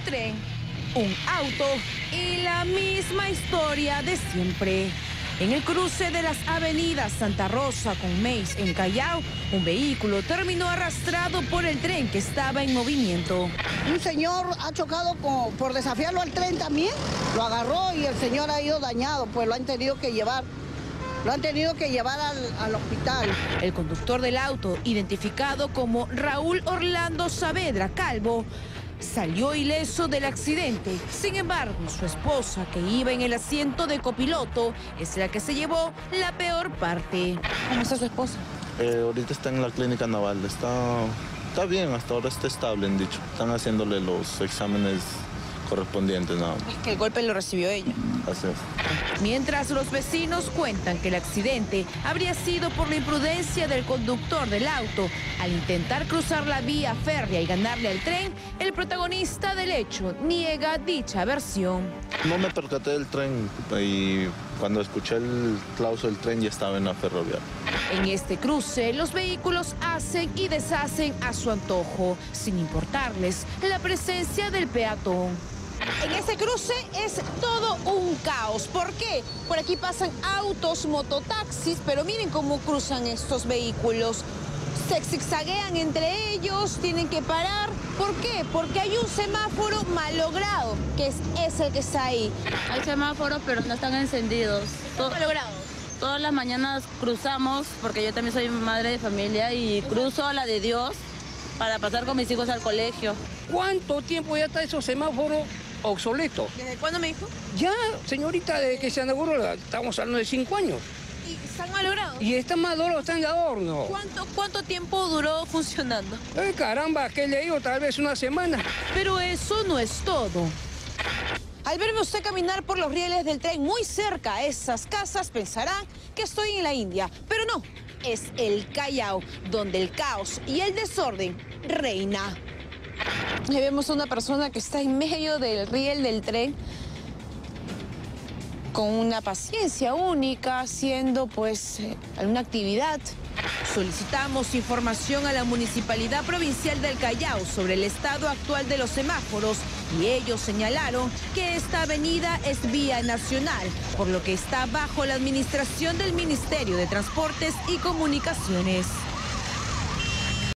tren, un auto y la misma historia de siempre. En el cruce de las avenidas Santa Rosa con Meis en Callao, un vehículo terminó arrastrado por el tren que estaba en movimiento. Un señor ha chocado por desafiarlo al tren también, lo agarró y el señor ha ido dañado, pues lo han tenido que llevar. Al hospital. El conductor del auto, identificado como Raúl Orlando Saavedra Calvo, salió ileso del accidente. Sin embargo, su esposa, que iba en el asiento de copiloto, es la que se llevó la peor parte. ¿Cómo está su esposa? Ahorita está en la clínica naval. Está bien, hasta ahora está estable, han dicho. Están haciéndole los exámenes correspondientes nada más. Es que el golpe lo recibió ella. Así es. Mientras los vecinos cuentan que el accidente habría sido por la imprudencia del conductor del auto al intentar cruzar la vía férrea y ganarle al tren, el protagonista del hecho niega dicha versión. No me percaté del tren y cuando escuché el clauso del tren ya estaba en la ferroviaria. En este cruce, los vehículos hacen y deshacen a su antojo, sin importarles la presencia del peatón. En este cruce es todo un caos. ¿Por qué? Por aquí pasan autos, mototaxis, pero miren cómo cruzan estos vehículos. Se zigzaguean entre ellos, tienen que parar. ¿Por qué? Porque hay un semáforo malogrado, que es el que está ahí. Hay semáforos, pero no están encendidos. ¿Están malogrados? Todas las mañanas cruzamos, porque yo también soy madre de familia, y cruzo a la de Dios para pasar con mis hijos al colegio. ¿Cuánto tiempo ya está esos semáforos obsoletos? ¿Desde cuándo me dijo? Ya, señorita, desde que se inauguró, estamos hablando de 5 años. ¿Y están malogrados? Y están maduros, están de adorno. ¿Cuánto tiempo duró funcionando? Caramba, ¿qué le digo? Tal vez una semana. Pero eso no es todo. Al verme usted caminar por los rieles del tren muy cerca a esas casas, pensará que estoy en la India. Pero no, es el Callao, donde el caos y el desorden reina. Ahí vemos a una persona que está en medio del riel del tren con una paciencia única, haciendo pues alguna actividad. Solicitamos información a la Municipalidad Provincial del Callao sobre el estado actual de los semáforos y ellos señalaron que esta avenida es vía nacional, por lo que está bajo la administración del Ministerio de Transportes y Comunicaciones.